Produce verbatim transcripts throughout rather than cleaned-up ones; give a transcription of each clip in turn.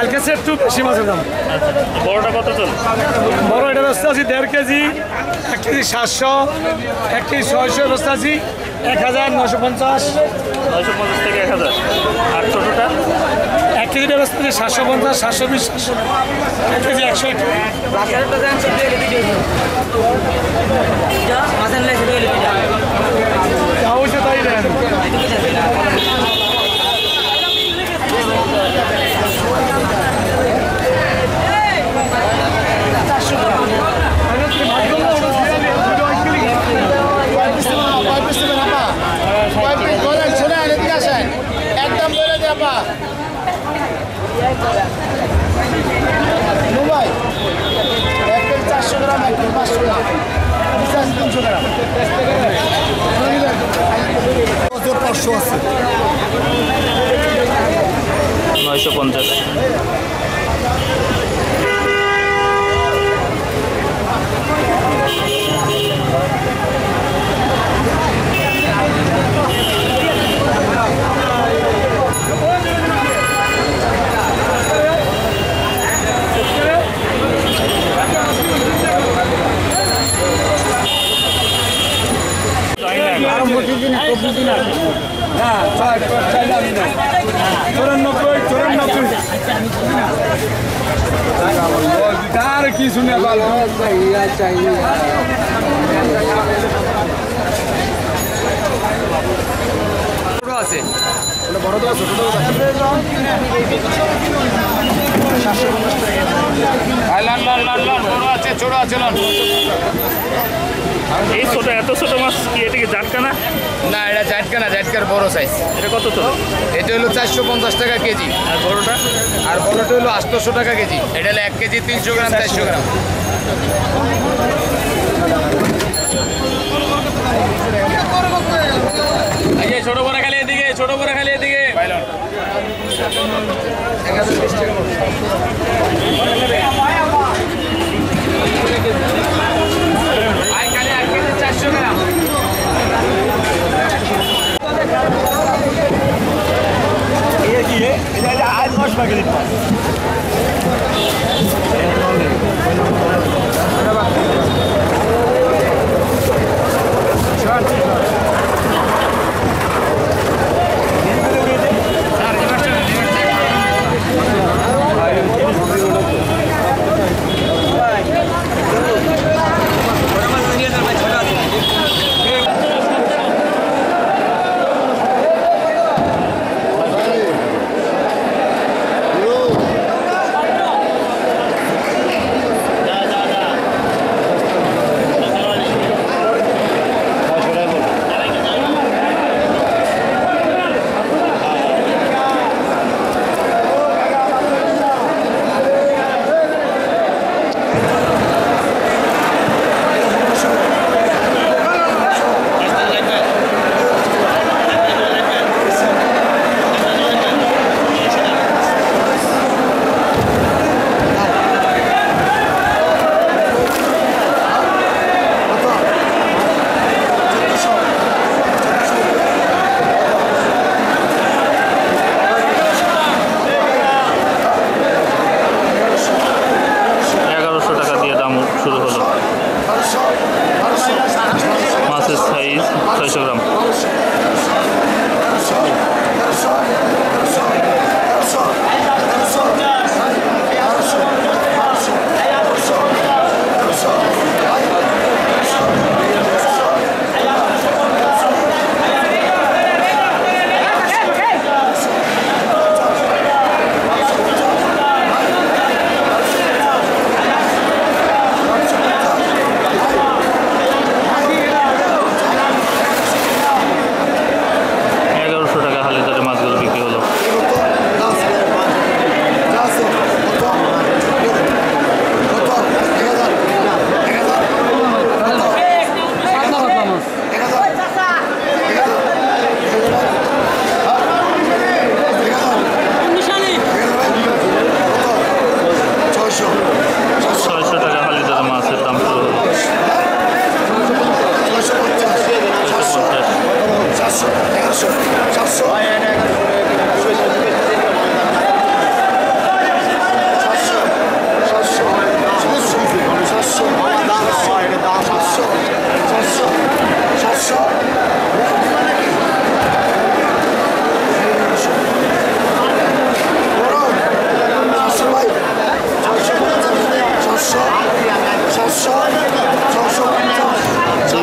কালকে সে একটু বেশি মাছের দাম। বড়টা কত চল? বড় এটা ব্যস্ত আছি দেড় কেজি, এক কেজি সাতশো, এক কেজি ছয়শো ব্যস্ত আছি এক হাজার নশো পঞ্চাশ। নয়শো পঞ্চাশ থেকে এক হাজার। আর ছোটোটা এক কেজিটা ব্যস্ত আছি সাতশো পঞ্চাশ, সাতশো বিশ, সাতশো, এক কেজি একশো। তাই দেন একদম বলে দে আপা মোবাইল এক কেজি চারশো গ্রাম, এক কেজি পাঁচশো গ্রাম, তিনশো গ্রাম, পাঁচশো আছে নয়শো পঞ্চাশ। চৌরানব্বই চৌরানব্বই তার কি শুনে আছে বড় তো ছোট আছে ছোট আছে এই ছোট এত ছোট মাছ কি এটা কি জাটকা না? না, এটা জাটকা না, জাটকার বড় সাইজ। এটা কত তো? এটা হলো চারশো পঞ্চাশ টাকা কেজি। আর বড়টা? আর বড়টা হলো আটশোশো টাকা কেজি। এটা হলো এক কেজি তিনশো গ্রাম, চারশো গ্রাম। ছোট বড় খালি এদিকে, ছোট বড় খালি এদিকে। চারশো গ্রাম আজ মাস বাকি দিতে Gracias.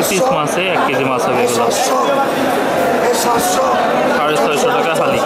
পিস মাছে এক কেজি মাছ হবে এগুলো সাড়ে ছয়শো টাকা হালি।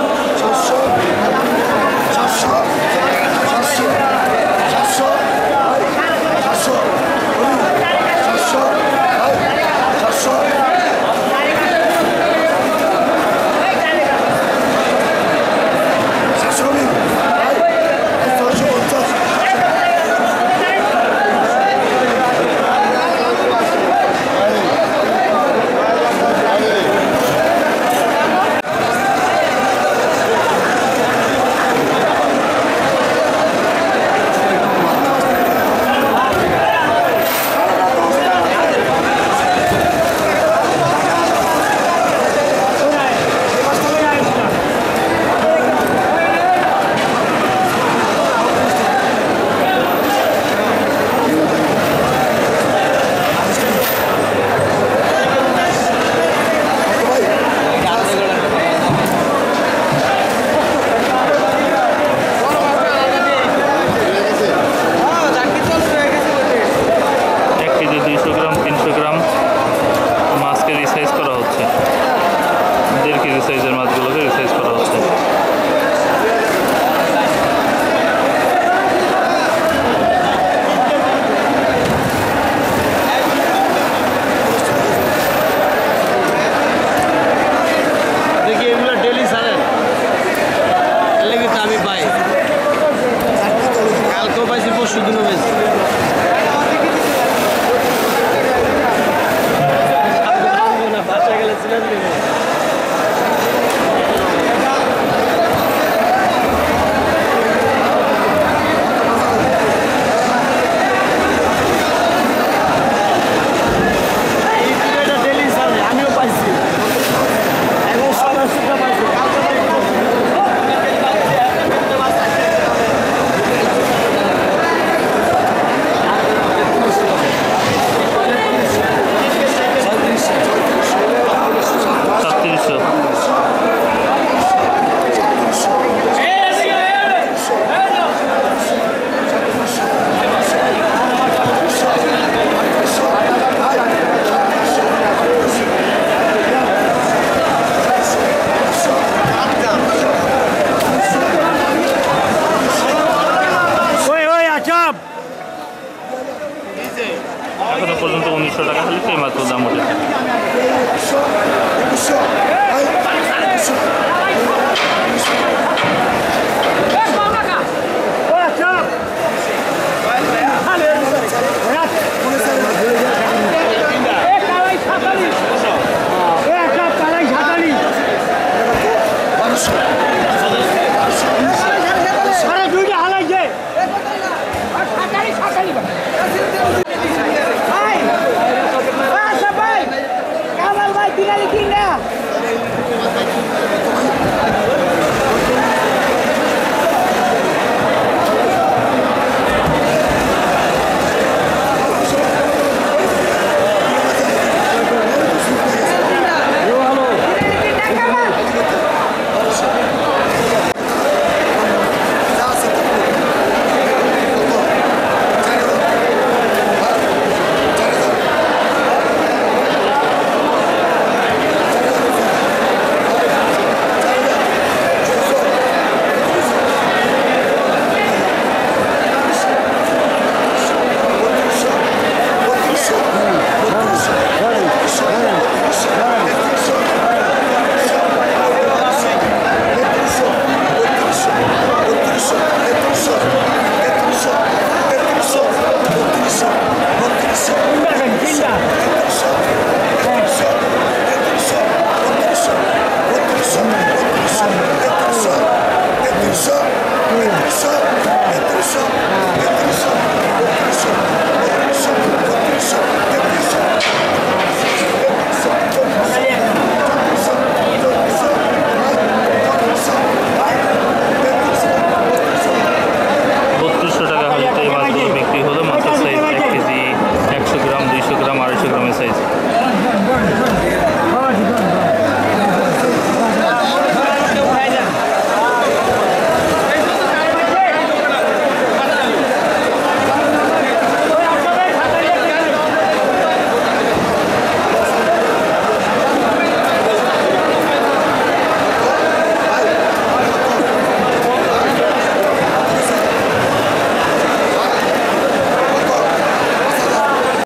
এখনো পর্যন্ত উনিশশো টাকা হলে সেই মাত্র দাম ওঠে। Tinggal di tinggal.